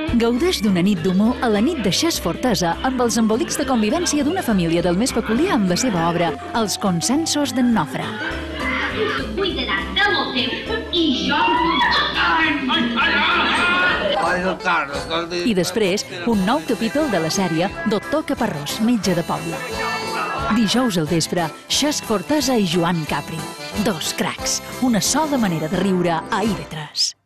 Gaudeix d'una nit d'humor a la nit de Xas Fortesa amb els embolics de convivència d'una família del més peculiar amb la seva obra Els consensos d'en Nofre. Tu cuidaràs de lo teu i jo... I després, un nou capítol de la sèrie Doctor Caparrós, metge de poble. Dijous al vespre, Xas Fortesa i Joan Capri. Dos cracs, una sola manera de riure a IB3.